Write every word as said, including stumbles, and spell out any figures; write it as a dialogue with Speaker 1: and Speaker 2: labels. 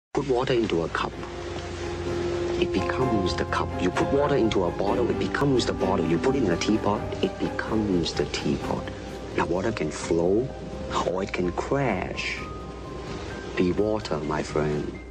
Speaker 1: Put water into a cup, it becomes the cup. You put water into a bottle, it becomes the bottle. You put it in a teapot, it becomes the teapot. Now water can flow or it can crash. Be water, my friend.